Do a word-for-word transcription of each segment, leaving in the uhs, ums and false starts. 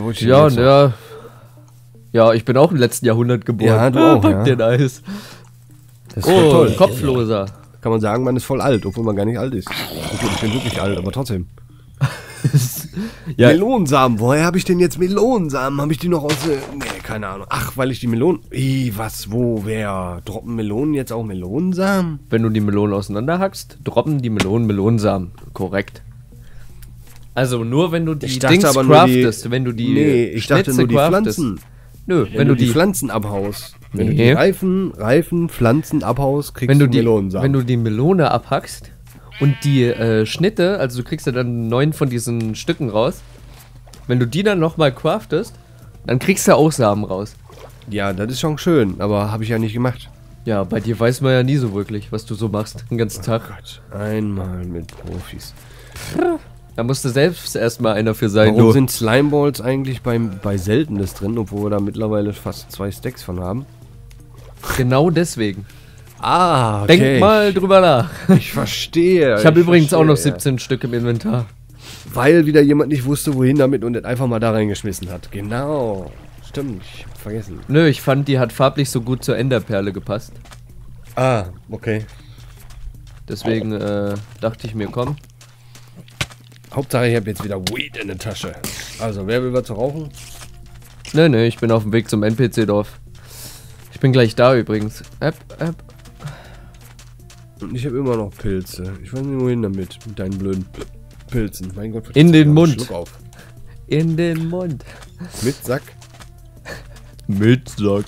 wollte ich Ja, jetzt noch? ja. Ja, ich bin auch im letzten Jahrhundert geboren. Ja, du auch, Pack ja. den Eis. Das ist voll Oh, toll. Kopfloser. Kann man sagen, man ist voll alt, obwohl man gar nicht alt ist. Okay, ich bin wirklich alt, aber trotzdem. Ja, Melonensamen, woher habe ich denn jetzt Melonensamen? Habe ich die noch aus... Äh, nee, keine Ahnung. Ach, weil ich die Melonen... Ih, was, wo, wer? Droppen Melonen jetzt auch Melonensamen? wenn du die Melonen auseinanderhackst, droppen die Melonen Melonensamen. Korrekt. Also nur wenn du die Ich dachte Dings aber nur die- craftest, wenn du die Nee, ich dachte Schnitze nur die craftest. Pflanzen. Nö, Wenn, wenn, du du die, die, Pflanzen abhaust. Wenn du die Nee. Reifen, Reifen, Pflanzen abhaust, kriegst wenn du du die, Melonensamen. wenn du die Melone abhackst und die äh, Schnitte, also du kriegst ja dann neun von diesen Stücken raus. Wenn du die dann nochmal craftest, dann kriegst du auch Samen raus. Ja, das ist schon schön, aber habe ich ja nicht gemacht. Ja, bei dir weiß man ja nie so wirklich, was du so machst, den ganzen Tag. Gott, einmal mit Profis. Da musst du selbst erstmal einer für sein. Warum du. sind Slimeballs eigentlich beim, bei Seltenes drin, obwohl wir da mittlerweile fast zwei Stacks von haben? Genau deswegen. Ah, Denk mal drüber nach. Ich verstehe. Ich habe übrigens auch noch verstehe. siebzehn Stück im Inventar. Weil wieder jemand nicht wusste, wohin damit und das einfach mal da reingeschmissen hat. Genau. Stimmt, ich hab vergessen. Nö, ich fand, die hat farblich so gut zur Enderperle gepasst. Ah, okay. Deswegen äh, dachte ich mir, komm. Hauptsache, ich habe jetzt wieder Weed in der Tasche. Also, wer will was zu rauchen? Nö, nö, ich bin auf dem Weg zum N P C-Dorf. Ich bin gleich da übrigens. App, App. Und ich habe immer noch Pilze. Ich weiß nicht, wohin damit. Mit deinen blöden P Pilzen. Mein Gott, In den einen Mund. Schluck auf. In den Mund. Mit Sack. Mit Sack.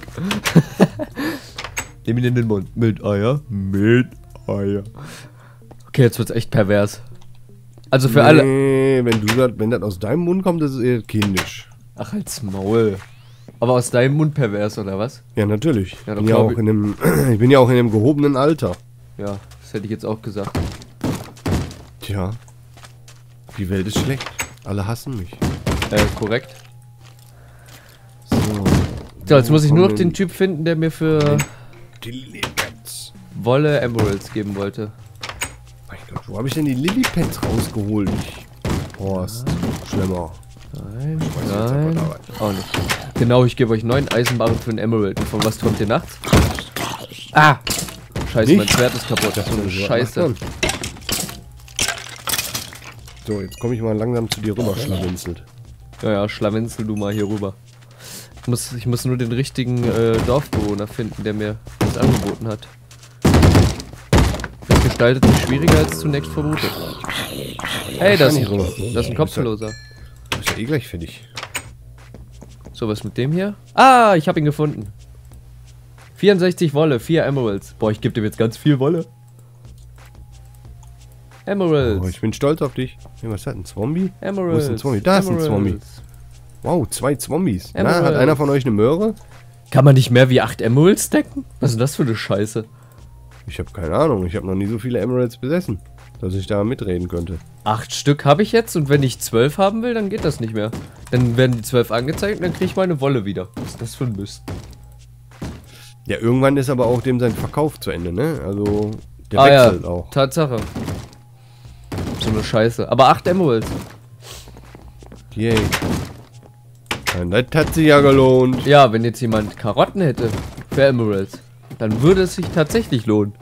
Nimm ihn in den Mund. Mit Eier. Mit Eier. Okay, jetzt wird's echt pervers. Also für alle. Nee, wenn du das, wenn das aus deinem Mund kommt, das ist eher kindisch. Ach, halt's Maul. Aber aus deinem Mund pervers, oder was? Ja, natürlich. Ja, ich, doch bin ja glaub auch ich. in einem, ich bin ja auch in einem gehobenen Alter. Ja, das hätte ich jetzt auch gesagt. Tja. Die Welt ist schlecht. Alle hassen mich. Äh, korrekt. So. So, jetzt muss ich nur noch kommen den Typ finden, der mir für Die Lillipads. Wolle Emeralds geben wollte. Mein Gott, wo habe ich denn die Lillipads rausgeholt? Ich, Horst. Schlemmer. Nein, weiß jetzt aber nein, da auch nicht. Genau, ich gebe euch neun Eisenbarren für einen Emerald. Und von was kommt ihr nachts? Ah! Scheiße, Nicht? mein Schwert ist kaputt. Das ist so eine Scheiße. So, jetzt komme ich mal langsam zu dir rüber, schlawinzelt. Ja, ja, schlawenzel du mal hier rüber. Ich muss, ich muss nur den richtigen äh, Dorfbewohner finden, der mir das angeboten hat. Das gestaltet sich schwieriger als zunächst vermutet. Hey, das ist nicht rüber. ein, das ist ein Kopfloser. Ist ja eh gleich fertig. So, was mit dem hier? Ah, ich habe ihn gefunden. vierundsechzig Wolle, vier Emeralds. Boah, ich gebe dem jetzt ganz viel Wolle. Emeralds. Oh, ich bin stolz auf dich. Hey, was ist das? Ein Zombie? Emeralds. Wo ist ein Zombie? Da ist ein Zombie. Emeralds. Wow, zwei Zombies. Na, Emerald. hat einer von euch eine Möhre? Kann man nicht mehr wie acht Emeralds decken? Was ist denn das für eine Scheiße? Ich habe keine Ahnung. Ich habe noch nie so viele Emeralds besessen, dass ich da mitreden könnte. Acht Stück habe ich jetzt und wenn ich zwölf haben will, dann geht das nicht mehr. Dann werden die zwölf angezeigt und dann kriege ich meine Wolle wieder. Was ist das für ein Mist? Ja, irgendwann ist aber auch dem sein Verkauf zu Ende, ne? Also, der ah wechselt ja, auch. Tatsache. So eine Scheiße. Aber acht Emeralds. Yay. Ja, das hat sich ja gelohnt. Ja, wenn jetzt jemand Karotten hätte für Emeralds, dann würde es sich tatsächlich lohnen.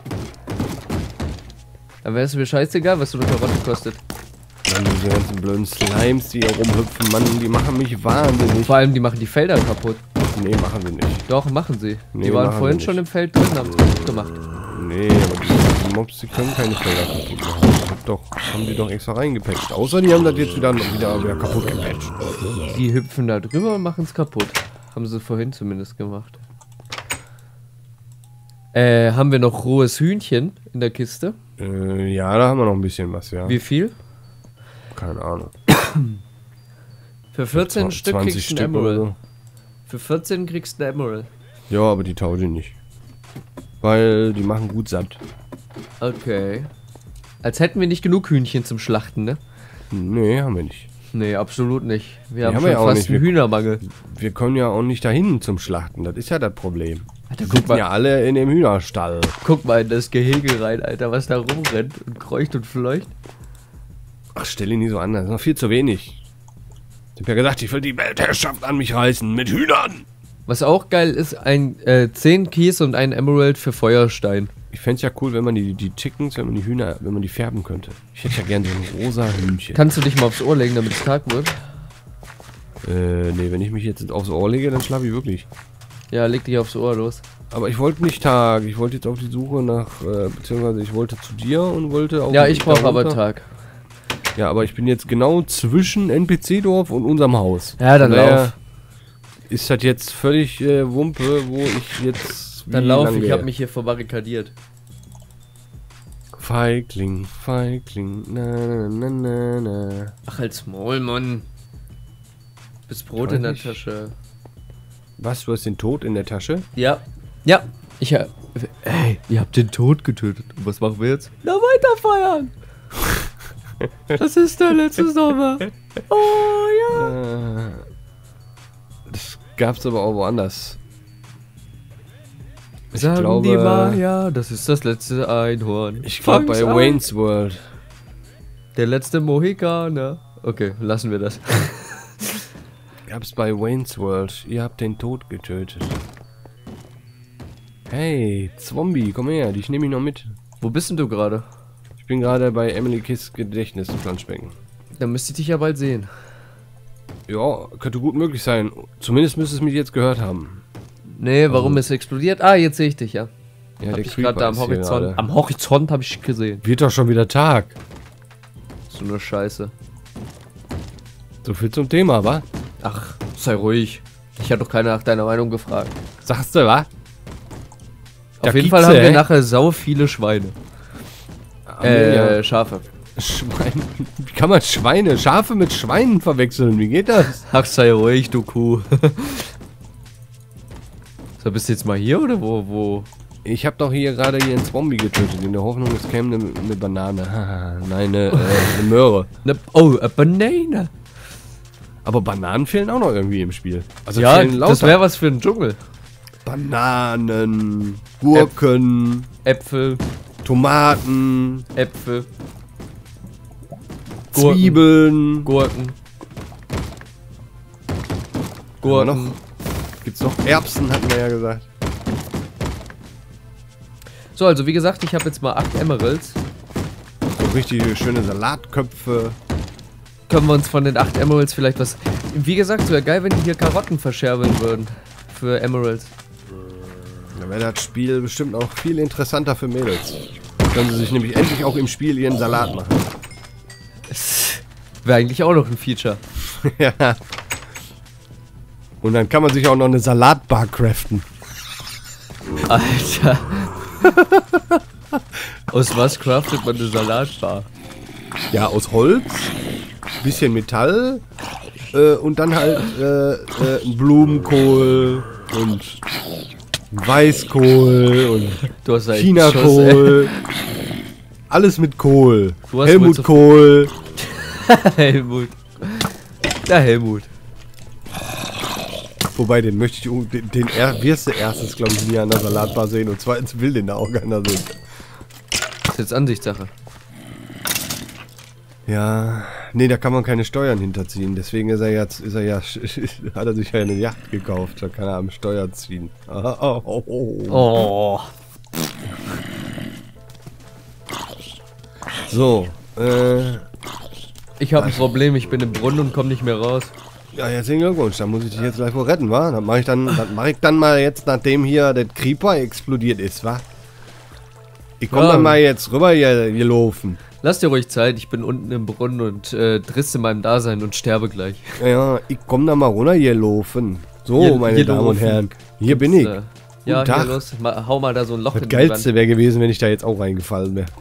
Dann wäre es mir scheißegal, was so eine Karotte kostet. Mann, diese ganzen blöden Slimes, die hier rumhüpfen, Mann, die machen mich wahnsinnig. Vor allem, die machen die Felder kaputt. Nee, machen sie nicht. Doch, machen sie. Nee, die waren machen vorhin sie schon nicht. im Feld drin, haben es kaputt gemacht. Nee, aber die, die Mobs, die können keine Felder kaputt machen. Das hat doch, haben die doch extra reingepatcht. Außer die haben das jetzt wieder, wieder, wieder kaputt gepatcht. Die hüpfen da drüber und machen es kaputt. Haben sie vorhin zumindest gemacht. Äh, haben wir noch rohes Hühnchen in der Kiste? Äh, ja, da haben wir noch ein bisschen was, ja. Wie viel? Keine Ahnung. Für vierzehn Stück zwanzig kriegst du Stück ein oder Emerald. so. Für vierzehn kriegst du ein Emerald. Ja, aber die tauschen ich nicht. Weil die machen gut satt. Okay. Als hätten wir nicht genug Hühnchen zum Schlachten, ne? Nee, haben wir nicht. Nee, absolut nicht. Wir haben haben schon wir ja auch fast nicht. einen Wir- Hühnermangel. Wir können ja auch nicht dahin zum Schlachten. Das ist ja das Problem. Alter, Wir guck sitzen mal, ja alle in dem Hühnerstall. guck mal in das Gehege rein, Alter, was da rumrennt und kreucht und fleucht. Ach, stell ihn nie so an. Das ist noch viel zu wenig. Ich hab ja gesagt, ich will die Weltherrschaft an mich reißen mit Hühnern. Was auch geil ist, ein äh, zehn Kies und ein Emerald für Feuerstein. Ich fände es ja cool, wenn man die, die Chickens, wenn man die Hühner, wenn man die färben könnte. Ich hätte ja gerne so ein rosa Hühnchen. Kannst du dich mal aufs Ohr legen, damit es Tag wird? Äh, nee, wenn ich mich jetzt aufs Ohr lege, dann schlafe ich wirklich. Ja, leg dich aufs Ohr, los. Aber ich wollte nicht Tag, ich wollte jetzt auf die Suche nach, äh, beziehungsweise ich wollte zu dir und wollte auch... Ja, ich brauche aber Tag. Ja, aber ich bin jetzt genau zwischen N P C-Dorf und unserem Haus. Ja, dann lauf. Ist das jetzt völlig äh, Wumpe, wo ich jetzt... Dann lauf, ich habe mich hier verbarrikadiert. Feigling, Feigling, na na na na na. Ach, als Maul, Mann. Bis Brot in der Tasche. Was, du hast den Tod in der Tasche? Ja. Ja. Ich hab... Ey, ihr habt den Tod getötet. Und was machen wir jetzt? Na, weiter feiern! Das ist der letzte Sommer. Oh, ja. Äh, das gab's aber auch woanders. Ich Sagen glaube, die Maya, das ist das letzte Einhorn. Ich glaube bei an. Wayne's World. Der letzte Mohikaner. Okay, lassen wir das. Gab's bei Wayne's World. Ihr habt den Tod getötet. Hey, Zombie, komm her, dich nehme ich noch mit. Wo bist denn du gerade? Ich bin gerade bei Emily Kiss Gedächtnis im Planschbecken. Dann müsste ich dich ja bald sehen. Ja, könnte gut möglich sein. Zumindest müsste es mich jetzt gehört haben. Nee, warum ist es explodiert? Ah, jetzt sehe ich dich, ja. Ja, hab der ich Creeper gerade da am ist hier Horizont. gerade. Am Horizont habe ich gesehen. Wird doch schon wieder Tag. So eine Scheiße. So viel zum Thema, wa? Ach, sei ruhig. Ich habe doch keiner nach deiner Meinung gefragt. Sagst du, wa? Auf jeden Fall haben wir nachher sau viele Schweine. Äh, ja. Schafe. Schweine. Wie kann man Schweine, Schafe mit Schweinen verwechseln? Wie geht das? Ach, sei ruhig, du Kuh. So, bist du jetzt mal hier oder wo? wo? Ich habe doch hier gerade hier einen Zombie getötet, in der Hoffnung, es käme eine, eine Banane. Nein, eine, äh, eine Möhre. Ne, oh, a Banane. Aber Bananen fehlen auch noch irgendwie im Spiel. Also Ja, fehlen lauter. das wäre was für einen Dschungel. Bananen, Gurken, Äpfel, Tomaten, Äpfel, Gurken. Zwiebeln. Gurken. Gurken. Gurken. Noch, gibt's noch Erbsen, hatten wir ja gesagt. So, also wie gesagt, ich habe jetzt mal acht Emeralds. So richtig schöne Salatköpfe. Können wir uns von den acht Emeralds vielleicht was... Wie gesagt, es wäre geil, wenn die hier Karotten verscherbeln würden. Für Emeralds. Dann wäre das Spiel bestimmt auch viel interessanter für Mädels. Können sie sich nämlich endlich auch im Spiel ihren Salat machen. Wäre eigentlich auch noch ein Feature. Ja. Und dann kann man sich auch noch eine Salatbar craften. Alter. Aus was craftet man eine Salatbar? Ja, aus Holz, bisschen Metall äh, und dann halt äh, äh, ein Blumenkohl und Weißkohl und Du hast halt Chinakohl. Alles mit Kohl. Du hast wohl Helmut so- Kohl. Helmut. Der Helmut. Wobei, den möchte ich, um- den, den er, wirst du erstens, glaube ich, nie an der Salatbar sehen und zweitens will den da auch keiner sehen. Das ist jetzt Ansichtssache. Ja, nee, da kann man keine Steuern hinterziehen. Deswegen ist er jetzt, ist er ja, hat er sich ja eine Yacht gekauft. Da kann er am Steuer ziehen. Oh, oh, oh, oh. Oh. So, äh, Ich habe ein Problem, ich bin im Brunnen und komme nicht mehr raus. ja, herzlichen Glückwunsch. Da muss ich dich jetzt gleich wohl retten, wa? Das mache ich dann, das mache ich dann mal jetzt, nachdem hier der Creeper explodiert ist, wa? Ich komme Ja. dann mal jetzt rüber hier, hier laufen. Lass dir ruhig Zeit, ich bin unten im Brunnen und äh, driss in meinem Dasein und sterbe gleich. Ja, ich komme dann mal runter hier laufen. So, Hier- meine hier Damen und laufen. Herren. Hier bin ich. Äh, ja, Guten Tag. hier los, mal, hau mal da so ein Loch Das in die Wand. Geilste wäre gewesen, wenn ich da jetzt auch reingefallen wäre.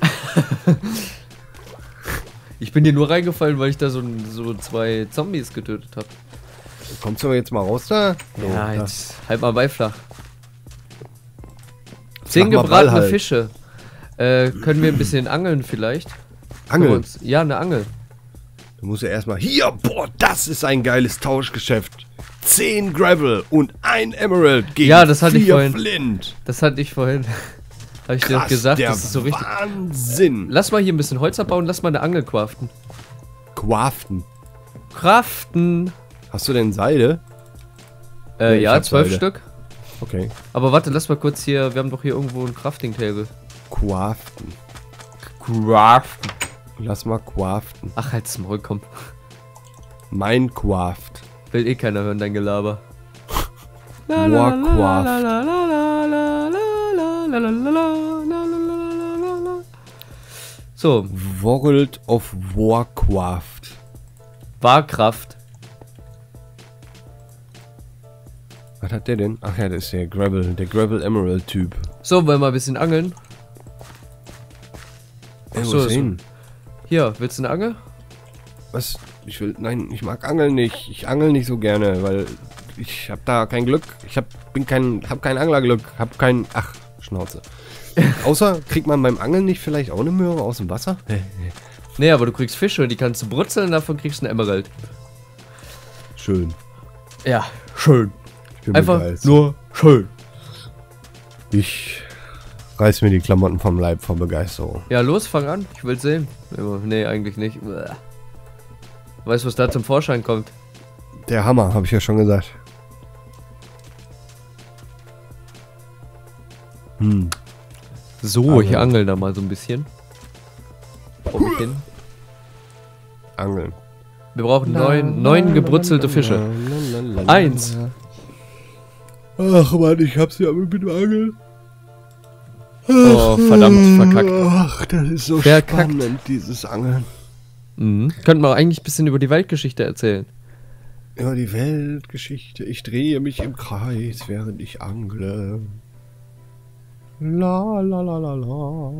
Ich bin hier nur reingefallen, weil ich da so, ein- so zwei Zombies getötet habe. Kommst du aber jetzt mal raus da? So, Ja, da. jetzt halt mal beiflach. Zehn mal Ball gebratene halt. Fische. Äh, können wir ein bisschen angeln vielleicht? Können wir Angeln. uns- Ja, eine Angel. Du musst ja erstmal. Hier, boah, das ist ein geiles Tauschgeschäft. Zehn Gravel und ein Emerald gegen Ja, das hatte ich vier vorhin. Flint. Das hatte ich vorhin. Habe ich dir Krass, doch gesagt, der das ist so richtig. Wahnsinn. Lass mal hier ein bisschen Holz abbauen, lass mal eine Angel craften. Craften. Craften. Hast du denn Seide? Äh, ich ja, hab zwölf Seide. Stück. Okay. Aber warte, lass mal kurz hier, wir haben doch hier irgendwo ein Crafting-Table. Craften. Craften. Lass mal craften. Ach, halt's Maul, komm. Minecraft. Will eh keiner hören, dein Gelaber. Warcraft. So, World of Warcraft. Warkraft. Was hat der denn? Ach ja, das ist der Gravel, der Gravel Emerald Typ. So, wollen wir ein bisschen angeln? Ey, wo so, ist so. hin? Hier, willst du eine Angel? Was? Ich will, nein, ich mag Angeln nicht. Ich angel nicht so gerne, weil ich hab da kein Glück. Ich hab, bin kein, hab kein Anglerglück. Hab kein, ach, Schnauze. Außer, kriegt man beim Angeln nicht vielleicht auch eine Möhre aus dem Wasser? Nee, aber du kriegst Fische, die kannst du brutzeln, davon kriegst du eine Emerald. Schön. Ja, schön. Ich bin Einfach begeistert. nur schön. Ich reiß mir die Klamotten vom Leib vor Begeisterung. Ja, los, fang an. Ich will's sehen. Nee, eigentlich nicht. Weißt du, was da zum Vorschein kommt? Der Hammer, habe ich ja schon gesagt. Hm. So, Angeln. ich angel da mal so ein bisschen. Vor mich hin. Angeln. Wir brauchen neun, neun gebrutzelte Fische. Eins. Ach man, ich hab's ja mit dem Angeln. Oh, verdammt, verkackt. Ach, das ist so Verkackt. spannend, dieses Angeln. Mhm. Könnten wir eigentlich ein bisschen über die Weltgeschichte erzählen. Über die Weltgeschichte. Ich drehe mich im Kreis, während ich angle. La la la la la.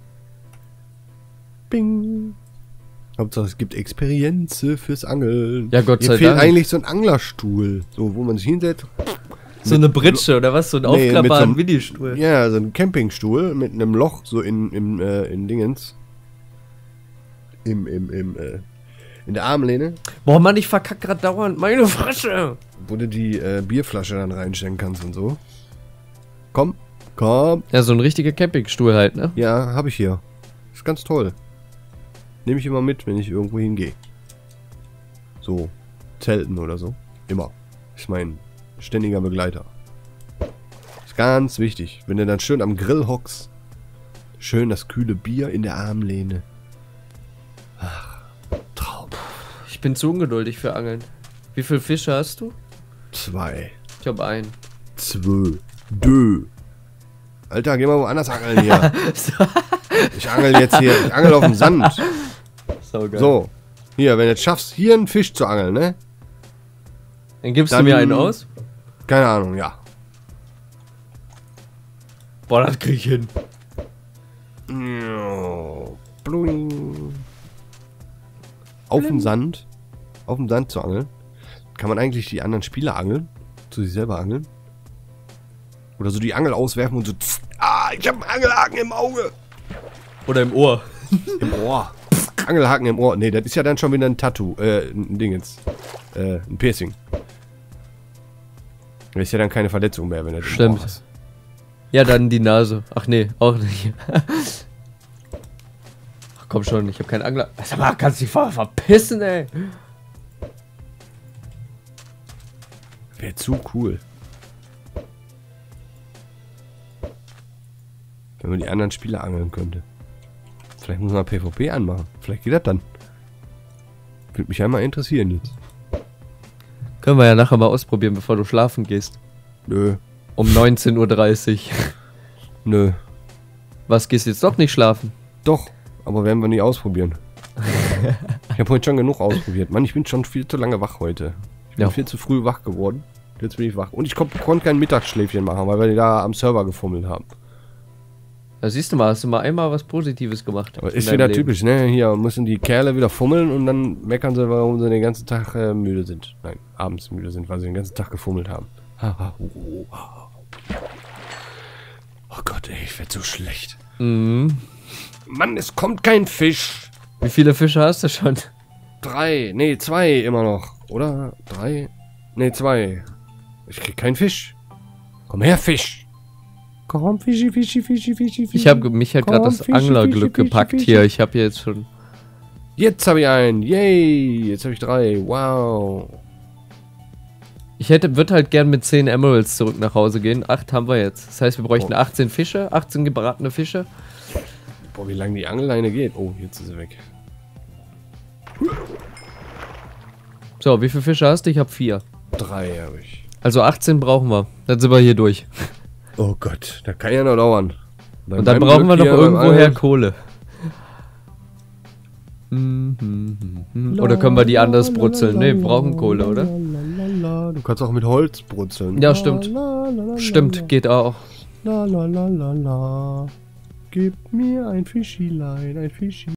Bing. Hauptsache es gibt Experienze fürs Angeln. Ja, Gott Mir sei fehlt Dank. eigentlich so ein Anglerstuhl. So, wo man sich hinsetzt. So eine Britsche oder was? So ein Nee, mit so aufklappbaren einem- Mini-Stuhl. Ja, so ein Campingstuhl mit einem Loch so in, in, äh, in Dingens. Im, im, im, äh, in der Armlehne. Boah, Mann, ich verkack grad dauernd. Meine Fresse! Wo du die äh, Bierflasche dann reinstecken kannst und so. Komm, komm. Ja, so ein richtiger Campingstuhl halt, ne? Ja, habe ich hier. Ist ganz toll. Nehme ich immer mit, wenn ich irgendwo hingehe. So, Zelten oder so. Immer. Ist mein ständiger Begleiter. Ist ganz wichtig. Wenn du dann schön am Grill hockst. Schön das kühle Bier in der Armlehne. Ach, Traum. Ich bin zu ungeduldig für Angeln. Wie viele Fische hast du? Zwei. Ich hab einen. Zwei. Dö. Alter, geh mal woanders angeln hier. Ich angel jetzt hier. Ich angel auf dem Sand. Saugeil. So. Hier, wenn du es schaffst, hier einen Fisch zu angeln, ne? Dann gibst Dann- du mir einen aus? Keine Ahnung, ja. Boah, das krieg ich hin. Bluing. Auf dem Sand. Auf dem Sand zu angeln. Kann man eigentlich die anderen Spieler angeln? Zu sich selber angeln? Oder so die Angel auswerfen und so. Tss, ah, ich hab einen Angelhaken im Auge. Oder im Ohr. Im Ohr. Angelhaken im Ohr. Nee, das ist ja dann schon wieder ein Tattoo. Äh, ein Ding jetzt. Äh, ein Piercing. Das ist ja dann keine Verletzung mehr, wenn er Stimmt. Ja, dann die Nase. Ach nee, auch nicht. Ach komm schon, ich hab keinen Angler. Sag mal, kannst dich ver verpissen, ey. Wäre zu cool. Wenn man die anderen Spieler angeln könnte. Vielleicht muss man PvP anmachen. Vielleicht geht das dann. Würde mich einmal interessieren jetzt. Können wir ja nachher mal ausprobieren, bevor du schlafen gehst. Nö. Um neunzehn Uhr dreißig. Nö. Was, gehst du jetzt doch nicht schlafen? Doch. Aber werden wir nie ausprobieren. Ich habe heute schon genug ausprobiert. Mann, ich bin schon viel zu lange wach heute. Ich bin Ja. viel zu früh wach geworden. Jetzt bin ich wach. Und ich kon konnte kein Mittagsschläfchen machen, weil wir da am Server gefummelt haben. Da siehst du mal, hast du mal einmal was Positives gemacht. Aber in ist deinem wieder Leben. typisch, ne? Hier müssen die Kerle wieder fummeln und dann meckern sie, warum sie den ganzen Tag äh, müde sind. Nein, abends müde sind, weil sie den ganzen Tag gefummelt haben. Oh Gott, ey, ich werd so schlecht. Mhm. Mann, es kommt kein Fisch. Wie viele Fische hast du schon? Drei, nee, zwei immer noch. Oder? Drei? Nee, zwei. Ich krieg keinen Fisch. Komm her, Fisch. Komm, Fischi, Fischi, Fischi, Fischi, Fischi. Ich habe mich halt gerade Komm, das Fischi, Anglerglück Fischi, gepackt Fischi, hier. Fischi. Ich habe jetzt schon... Jetzt habe ich einen. Yay. Jetzt habe ich drei. Wow. Ich hätte, würde halt gern mit zehn Emeralds zurück nach Hause gehen. acht haben wir jetzt. Das heißt, wir bräuchten Oh. achtzehn Fische, achtzehn gebratene Fische. Boah, wie lange die Angelleine geht. Oh, jetzt ist sie weg. So, wie viele Fische hast du? Ich habe vier. Drei habe ich. Also achtzehn brauchen wir. Dann sind wir hier durch. Oh Gott, das kann ja noch dauern. Bei Und dann meinem brauchen wir Glück noch hier beim irgendwoher Angeln- Kohle. Hm, hm, hm, hm. Oder können wir die anders brutzeln? Ne, wir brauchen Kohle, oder? Du kannst auch mit Holz brutzeln. Ja, stimmt. Stimmt, geht auch. La la la la la. Gib mir ein Fischilein, ein Fischi.